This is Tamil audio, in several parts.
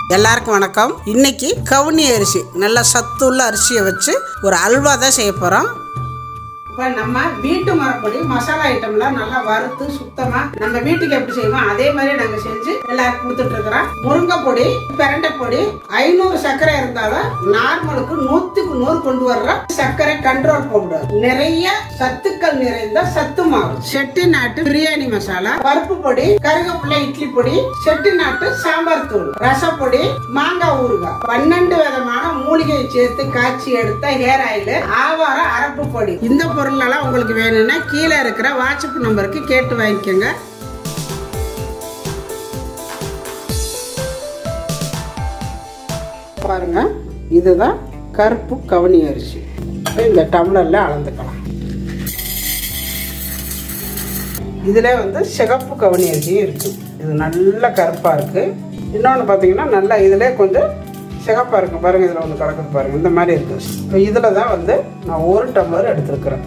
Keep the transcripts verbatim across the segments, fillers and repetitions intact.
எல்லாருக்கும் வணக்கம். இன்னைக்கு கவுனி அரிசி நல்ல சத்துள்ள அரிசியை வச்சு ஒரு அல்வா தான் செய்ய போறோம். இப்போ நம்ம வீட்டு மரப்பொடி மசாலா ஐட்டம்லாம் நல்லா வறுத்து சுத்தமா நம்ம வீட்டுக்கு எப்படி செய்வோம் அதே மாதிரி நாங்க செஞ்சு எல்லாருக்கும் கொடுத்துட்டு இருக்கிறோம். முருங்கை பொடி, பிரண்டை பொடி, ஐநூறு சர்க்கரை இருந்தாலும் நார்மலுக்கு நூத்துக்கு நூறு கொண்டு வர்ற சர்க்கரை கண்ட்ரோல் பவுடர், நிறைய சத்துக்கள் நிறைந்த சத்து மாவு, செட்டி நாட்டு பிரியாணி மசாலா, பருப்பு பொடி, கருகப்பிள்ளை இட்லி பொடி, செட்டி நாட்டு சாம்பார் தூள், ரசப்பொடி, மாங்காய் ஊறுகாய், பன்னெண்டு விதமான மூலிகையை சேர்த்து காய்ச்சி எடுத்த ஹேர் ஆயில், ஆவார அரப்பு பொடி. இந்த பொருள் எல்லாம் உங்களுக்கு வேணும்னா கீழே இருக்கிற வாட்ஸ்அப் நம்பருக்கு கேட்டு வாங்கிக்கோங்க. பாருங்க, இதுதான் கருப்பு கவுனி அரிசி. இந்த டம்ளர்ல அளந்துக்கலாம். இதுல வந்து சிகப்பு கவுனி அரிசியும் இருக்கு. இது நல்ல கருப்பா இருக்கு. இன்னொன்று பார்த்தீங்கன்னா நல்லா இதுல கொஞ்சம் சிகப்பா இருக்கு. பாருங்க, இதுல ஒன்று கலக்குது பாருங்க, இந்த மாதிரி இருக்கு. இப்போ இதுல தான் வந்து நான் ஒரு டம்ளர் எடுத்துருக்கிறேன்.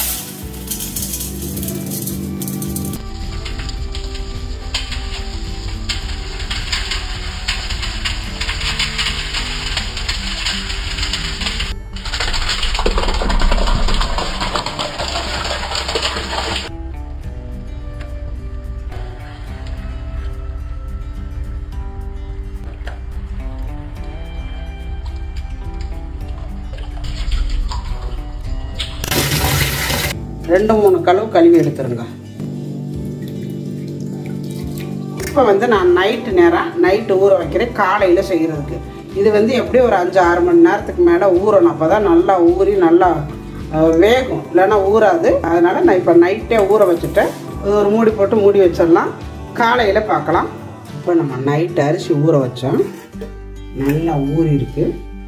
ரெண்டு மூணு கழுவு கழுவி எடுத்துருங்க. இப்போ வந்து நான் நைட்டு நேரம் நைட்டு ஊற வைக்கிறேன் காலையில் செய்கிறதுக்கு. இது வந்து எப்படியும் ஒரு அஞ்சு ஆறு மணி நேரத்துக்கு மேலே ஊறணும். அப்போ தான் நல்லா ஊறி நல்லா வேகும், இல்லைன்னா ஊறாது. அதனால் நான் இப்போ நைட்டே ஊற வச்சுட்டேன். ஒரு மூடி போட்டு மூடி வச்சிடலாம், காலையில் பார்க்கலாம். இப்போ நம்ம நைட்டு அரிசி ஊற வச்சோம், நல்லா ஊறி இருக்கு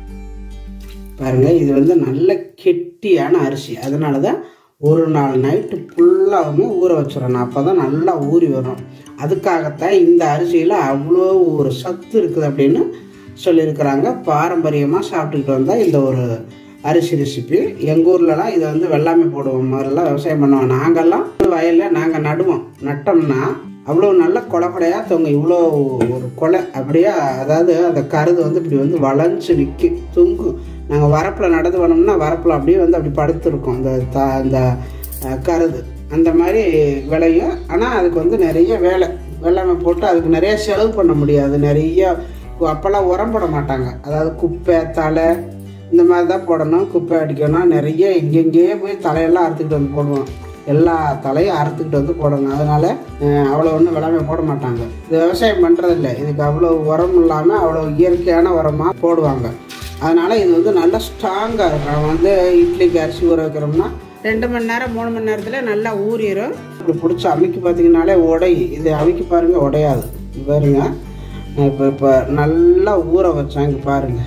பாருங்கள். இது வந்து நல்ல கெட்டியான அரிசி, அதனால தான் ஒரு நாள் நைட்டு ஃபுல்லாகவுமே ஊற வச்சிடணும். அப்போ தான் நல்லா ஊறி வரும். அதுக்காகத்தான் இந்த அரிசியில் அவ்வளோ ஒரு சத்து இருக்குது அப்படின்னு சொல்லியிருக்கிறாங்க. பாரம்பரியமாக சாப்பிட்டுக்கிட்டு வந்தால் இந்த ஒரு அரிசி ரெசிபி. எங்கள் ஊர்லலாம் இதை வந்து வெள்ளாமை போடுவோம், மாதிரிலாம் விவசாயம் பண்ணுவோம். நாங்கள்லாம் வயலில் நாங்கள் நடுவோம். நட்டோம்னா அவ்வளோ நல்ல கொலை கொலையாக தொங்க, இவ்வளோ ஒரு கொலை அப்படியே, அதாவது அந்த கருது வந்து இப்படி வந்து வளைஞ்சு நிற்கி தொங்கும். நாங்கள் வரப்பில் நடந்து பண்ணோம்னா வரப்பில் அப்படியே வந்து அப்படி படுத்துருக்கோம் அந்த த அந்த கருது. அந்த மாதிரி விளையும். ஆனால் அதுக்கு வந்து நிறைய வேலை, வெள்ளாமை போட்டு அதுக்கு நிறைய செலவு பண்ண முடியாது. நிறைய அப்போல்லாம் உரம் போட மாட்டாங்க. அதாவது குப்பை தலை இந்த மாதிரி தான் போடணும். குப்பை அடிக்கணும், நிறைய எங்கெங்கேயே போய் தலையெல்லாம் அறுத்துக்கிட்டு வந்து போடுவோம். எல்லா தலையும் அறுத்துக்கிட்டு வந்து போடணும். அதனால் அவ்வளோ ஒன்றும் வெள்ளாமை போட மாட்டாங்க. இது விவசாயம் பண்ணுறதில்ல. இதுக்கு அவ்வளோ உரம் இல்லாமல் அவ்வளோ இயற்கையான உரமாக போடுவாங்க. அதனால் இது வந்து நல்லா ஸ்ட்ராங்காக இருக்கும். வந்து இட்லிக்கு அரிசி ஊற வைக்கிறோம்னா ரெண்டு மணி நேரம் மூணு மணி நேரத்தில் நல்லா ஊறிடும். இப்படி பிடிச்சி அமைக்கி பார்த்தீங்கன்னாலே உடையும். இது அமைக்கி பாருங்கள், உடையாது. பாருங்க, இப்போ இப்போ நல்லா ஊற வச்சேன். இங்கே பாருங்கள்,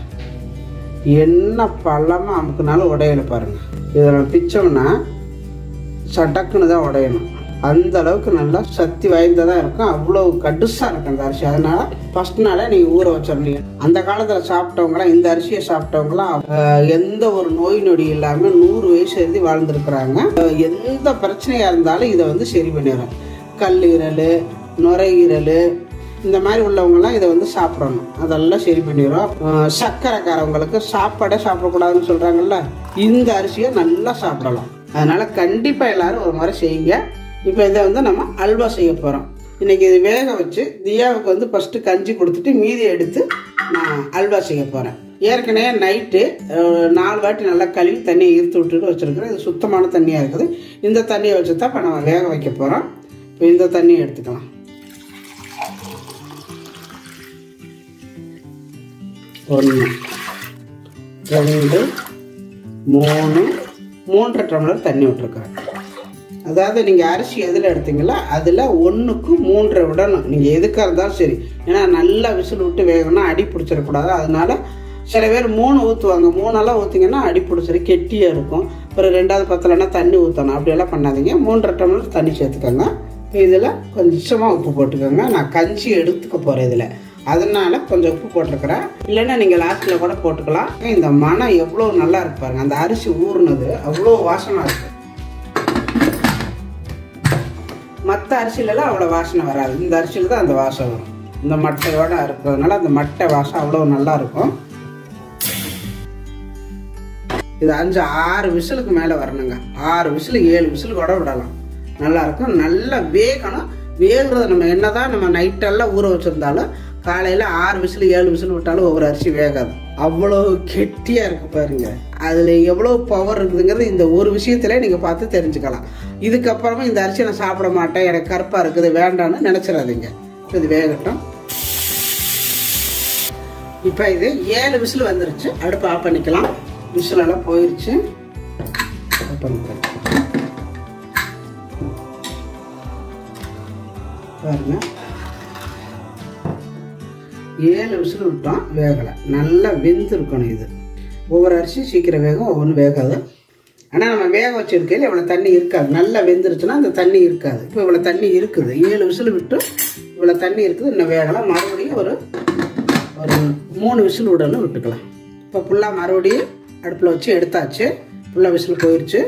என்ன பள்ளமாக அமுக்குனாலும் உடையலை பாருங்கள். இதில் பிச்சோம்னா சடக்குன்னு தான் உடையணும். அந்த அளவுக்கு நல்லா சக்தி வாய்ந்ததாக இருக்கும். அவ்வளோ கடுசாக இருக்கும் அந்த அரிசி. அதனால ஃபர்ஸ்ட் நாளே நீங்கள் ஊற வச்சிடணும். அந்த காலத்தில் சாப்பிட்டவங்களாம், இந்த அரிசியை சாப்பிட்டவங்களாம் எந்த ஒரு நோய் நொடி இல்லாமல் நூறு வயசு எழுதி வாழ்ந்துருக்குறாங்க. எந்த பிரச்சனையாக இருந்தாலும் இதை வந்து சரி பண்ணிடும். கல்லீரல், நுரையீரல் இந்த மாதிரி உள்ளவங்கலாம் இதை வந்து சாப்பிடணும். அதெல்லாம் சரி பண்ணிடும். சர்க்கரைக்காரவங்களுக்கு சாப்பாடே சாப்பிடக்கூடாதுன்னு சொல்கிறாங்கல்ல, இந்த அரிசியை நல்லா சாப்பிடலாம். அதனால் கண்டிப்பாக எல்லோரும் ஒரு முறை செய்யுங்க. இப்போ இதை வந்து நம்ம அல்வா செய்ய போகிறோம். இன்றைக்கி இது வேக வச்சு தியாவுக்கு வந்து ஃபஸ்ட்டு கஞ்சி கொடுத்துட்டு மீதி எடுத்து நான் அல்வா செய்ய போகிறேன். ஏற்கனவே நைட்டு நாலு வாட்டி நல்லா கழுவி தண்ணியை ஈர்த்து விட்டுட்டு வச்சுருக்கிறேன். இது சுத்தமான தண்ணியாக இருக்குது. இந்த தண்ணியை வச்சு தான் இப்போ நம்ம வேக வைக்க போகிறோம். இப்போ இந்த தண்ணியை எடுத்துக்கலாம். ஒன்று, ரெண்டு, மூணு, மூன்றரை டம்ளர் தண்ணி விட்டுருக்குறேன். அதாவது நீங்கள் அரிசி எதில் எடுத்தீங்களோ அதில் ஒன்றுக்கு மூன்றரை விடணும். நீங்கள் எதுக்காக இருந்தாலும் சரி. ஏன்னா நல்லா விசில் விட்டு வேகணும்னா அடி பிடிச்சிடக்கூடாது. அதனால சில பேர் மூணு ஊற்றுவாங்க. மூணெல்லாம் ஊற்றிங்கன்னா அடி பிடிச்சிரு கெட்டியாக இருக்கும். அப்புறம் ரெண்டாவது பத்தலைன்னா தண்ணி ஊற்றணும். அப்படியெல்லாம் பண்ணாதீங்க. மூன்றரை டம்ளர் தண்ணி சேர்த்துக்கோங்க. இதில் கொஞ்சமாக உப்பு போட்டுக்கோங்க. நான் கஞ்சி எடுத்துக்க போகிறேன் இதில், அதனால கொஞ்சம் உப்பு போட்டிருக்கிறேன். இல்லைன்னா நீங்கள் லாஸ்ட்டில் கூட போட்டுக்கலாம். இந்த மனம் எவ்வளோ நல்லா இருக்கு பாருங்க. அந்த அரிசி ஊறுனது அவ்வளோ வாசனை இருக்குது. மற்ற அரிசியிலலாம் அவ்வளோ வாசனை வராது. இந்த அரிசியில் தான் அந்த வாசனை வரும். இந்த மட்டையோட இருக்கிறதுனால அந்த மட்டை வாசம் அவ்வளோ நல்லா இருக்கும். இது அஞ்சு ஆறு விசிலுக்கு மேலே வரணுங்க. ஆறு விசிலு ஏழு விசிலுக்கு கூட விடலாம், நல்லாயிருக்கும். நல்லா வேகணும். வேகுறது நம்ம என்ன தான் நம்ம நைட்டெல்லாம் ஊற வச்சுருந்தாலும் காலையில் ஆறு விசில் ஏழு விசில் விட்டாலும் ஒவ்வொரு அரிசி வேகாது. அவ்வளோ கெட்டியாக இருக்குது பாருங்க. அதில் எவ்வளோ பவர் இருக்குதுங்கிறது இந்த ஒரு விஷயத்துல நீங்கள் பார்த்து தெரிஞ்சுக்கலாம். இதுக்கப்புறமா இந்த அரிசி நான் சாப்பிட மாட்டேன், எனக்கு கருப்பாக இருக்குது வேண்டான்னு நினச்சிடாதீங்க. இது வேகட்டும். இப்போ இது ஏழு விசில் வந்துருச்சு. அடுப்பு ஆஃப் பண்ணிக்கலாம். விசிலெல்லாம் போயிடுச்சு. பாருங்க, ஏழு விசில் விட்டோம், வேகலை. நல்லா வெந்து இருக்கணும். இது ஒவ்வொரு அரிசியும் சீக்கிரம் வேகம், ஒவ்வொன்றும் வேகாது. ஆனால் நம்ம வேக வச்சிருக்கையில் இவ்வளோ தண்ணி இருக்காது. நல்லா வெந்துருச்சுன்னா அந்த தண்ணி இருக்காது. இப்போ இவ்வளோ தண்ணி இருக்குது. ஏழு விசில் விட்டு இவ்வளோ தண்ணி இருக்குது. இன்னும் வேகலாம். மறுபடியும் ஒரு ஒரு மூணு விசில் விடணும், விட்டுக்கலாம். இப்போ ஃபுல்லாக மறுபடியும் அடுப்பில் வச்சு எடுத்தாச்சு. ஃபுல்லாக விசில் போயிடுச்சு.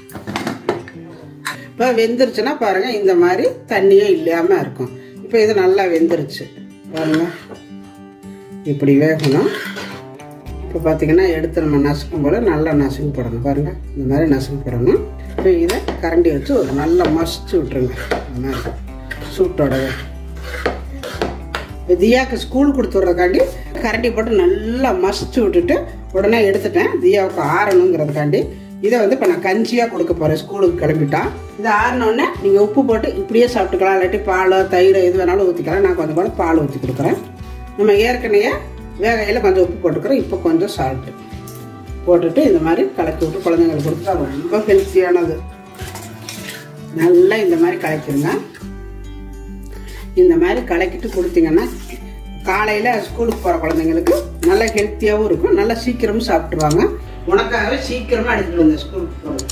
இப்போ வெந்துருச்சுன்னா பாருங்கள், இந்த மாதிரி தண்ணியே இல்லாமல் இருக்கும். இப்போ இது நல்லா வெந்துருச்சு பாருங்கள். இப்படி வேகணும். இப்போ பார்த்தீங்கன்னா எடுத்து நம்ம நசுக்கும் போல் நல்லா நசுக்கு போடணும் பாருங்கள். இந்த மாதிரி நசுக்கு போடணும். இப்போ இதை கரண்டி வச்சு ஒரு நல்லா மசிச்சு விட்டுருங்க. இந்த மாதிரி சூட்டோடவே. தியாவுக்கு ஸ்கூல் கொடுத்துட்றதுக்காண்டி கரண்டி போட்டு நல்லா மசிச்சு விட்டுட்டு உடனே எடுத்துட்டேன். தியாவுக்கு ஆறணுங்கிறதுக்காண்டி இதை வந்து இப்போ நான் கஞ்சியாக கொடுக்க போகிறேன். ஸ்கூலுக்கு கிளம்பிட்டான். இது ஆறினோடனே நீங்கள் உப்பு போட்டு இப்படியே சாப்பிட்டுக்கலாம், இல்லாட்டி பால் தயிர் எது வேணாலும் ஊற்றிக்கலாம். நான் கொஞ்சம் கூட பால் ஊற்றி கொடுக்குறேன். நம்ம ஏற்கனவே வேகையில் கொஞ்சம் உப்பு போட்டுக்கிறோம். இப்போ கொஞ்சம் சால்ட்டு போட்டுட்டு இந்த மாதிரி கலக்கி விட்டு குழந்தைங்களுக்கு கொடுத்தா ரொம்ப ஹெல்த்தியானது. நல்லா இந்த மாதிரி கலக்கிடுங்க. இந்த மாதிரி கலக்கிட்டு கொடுத்தீங்கன்னா காலையில் ஸ்கூலுக்கு போகிற குழந்தைங்களுக்கு நல்லா ஹெல்த்தியாகவும் இருக்கும். நல்லா சீக்கிரமும் சாப்பிட்ருவாங்க. உனக்காகவே சீக்கிரமாக எடுத்துகிட்டு வந்தேன் ஸ்கூலுக்கு போகிறது.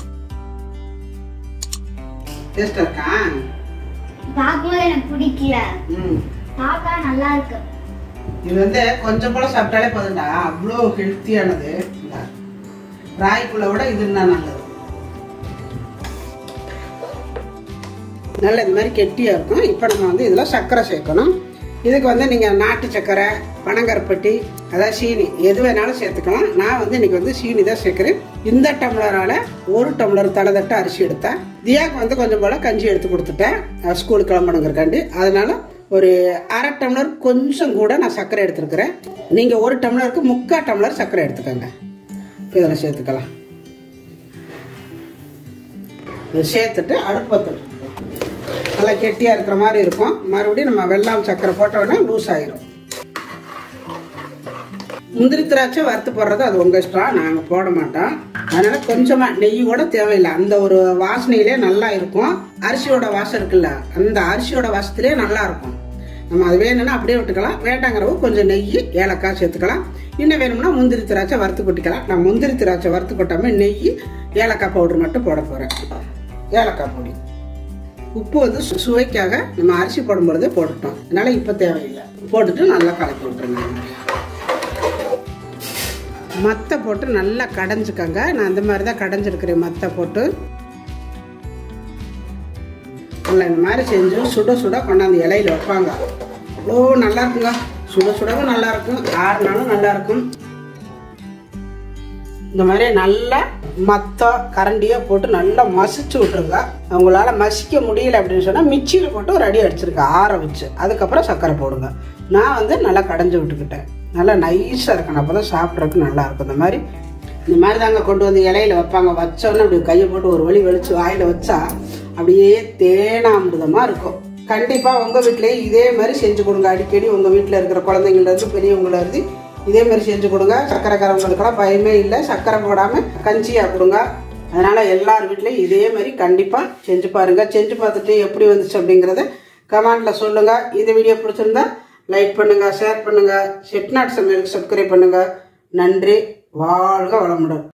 டேஸ்டாக இருக்கா? பார்க்கும்போது எனக்கு பிடிக்கல. ம், பார்க்க நல்லா இருக்கு. இது வந்து கொஞ்சம் கூட சாப்பிட்டாலே போதுண்டா, அவ்வளோ ஹெல்த்தியானது. ராய்க்குள்ள விட இது என்ன நல்லது. நல்ல இந்த மாதிரி கெட்டியாக இருக்கும். இப்போ நம்ம வந்து இதில் சர்க்கரை சேர்க்கணும். இதுக்கு வந்து நீங்கள் நாட்டு சர்க்கரை, பனங்கருப்பட்டி, அதாவது சீனி எது வேணாலும் சேர்த்துக்கலாம். நான் வந்து இன்னைக்கு வந்து சீனி தான் சேர்க்குறேன். இந்த டம்ளரால் ஒரு டம்ளர் தலைதட்ட அரிசி எடுத்தேன். தியாவுக்கு வந்து கொஞ்சம் போல் கஞ்சி எடுத்து கொடுத்துட்டேன் ஸ்கூலுக்கு கிளம்பணுங்கிறக்காண்டி. அதனால ஒரு அரை டம்ளர் கொஞ்சம் கூட நான் சர்க்கரை எடுத்துருக்கிறேன். நீங்கள் ஒரு டம்ளருக்கு முக்கால் டம்ளர் சர்க்கரை எடுத்துக்கோங்க. இதில் சேர்த்துக்கலாம். இதை சேர்த்துட்டு அடுப்பு பற்ற நல்லா கெட்டியாக இருக்கிற மாதிரி இருக்கும். மறுபடியும் நம்ம வெல்லம் சர்க்கரை போட்டோன்னா லூஸ் ஆகிரும். முந்திரி திராட்சை வறுத்து போடுறது அது உங்கள் இஷ்டம், நாங்கள் போட மாட்டோம். அதனால் கொஞ்சமாக நெய் கூட தேவையில்லை. அந்த ஒரு வாசனையிலே நல்லா இருக்கும். அரிசியோட வாசம் இருக்குல்ல, அந்த அரிசியோட வாசத்துலேயே நல்லா இருக்கும். நம்ம அது வேணும்னா அப்படியே விட்டுக்கலாம். வேண்டாங்கிறவங்க கொஞ்சம் நெய் ஏலக்காய் சேர்த்துக்கலாம். இன்னும் வேணும்னா முந்திரி திராட்சை வறுத்து கொட்டிக்கலாம். நான் முந்திரி திராட்சை வறுத்து கொட்டாமல் நெய் ஏலக்காய் பவுடர் மட்டும் போட போகிறேன். ஏலக்காய் பொடி, உப்பு வந்து சுவைக்காக நம்ம அரிசி போடும்பொழுதே போட்டுட்டோம். அதனால இப்போ தேவையில்லை. போட்டுட்டு நல்லா கலக்கி விட்டுருங்க. மத்தை போட்டு நல்லா கடைஞ்சிக்கங்க. நான் அந்த மாதிரி தான் கடைஞ்சிருக்கிறேன். மத்தை போட்டு நல்லா இந்த மாதிரி செஞ்சு சுட சுட கொண்டாந்து இலையில வைப்பாங்க. அவ்வளோ நல்லா இருக்குங்க. சுட சுடவும் நல்லா இருக்கும், ஆறுனாலும் நல்லா இருக்கும். இந்த மாதிரி நல்லா மத்த கரண்டியை போட்டு நல்லா மசிச்சு விட்டுருங்க. அவங்களால மசிக்க முடியல அப்படின்னு சொன்னால் மிக்சியில் போட்டு ஒரு அடி அடிச்சிருக்கேன் ஆற வச்சு. அதுக்கப்புறம் சர்க்கரை போடுங்க. நான் வந்து நல்லா கடைஞ்சி விட்டுக்கிட்டேன். நல்லா நைஸாக இருக்கணும். அப்போ தான் சாப்பிட்றதுக்கு நல்லா இருக்கும். இந்த மாதிரி இந்த மாதிரி தாங்க கொண்டு வந்து இலையில வைப்பாங்க. வச்சோன்னே அப்படி கையை போட்டு ஒரு வழி வெளிச்சு வாயில் வச்சா அப்படியே தேனாமிருதமாக இருக்கும். கண்டிப்பாக உங்கள் வீட்டிலேயே இதே மாதிரி செஞ்சு கொடுங்க. அடிக்கடி உங்கள் வீட்டில் இருக்கிற குழந்தைங்கள்லேருந்து பெரியவங்கலேருந்து இதே மாதிரி செஞ்சு கொடுங்க. சர்க்கரைக்காரவங்களுக்கெல்லாம் பயமே இல்லை. சர்க்கரை போடாமல் கஞ்சியாக கொடுங்க. அதனால் எல்லார் வீட்லேயும் இதே மாதிரி கண்டிப்பாக செஞ்சு பாருங்கள். செஞ்சு பார்த்துட்டு எப்படி வந்துச்சு அப்படிங்கிறத கமெண்டில் சொல்லுங்கள். இந்த வீடியோ பிடிச்சிருந்தா லைக் பண்ணுங்கள், ஷேர் பண்ணுங்கள், செட்டிநாடு சமையலுக்கு சப்ஸ்கிரைப் பண்ணுங்கள். நன்றி. வாழ்க வளமுடன்.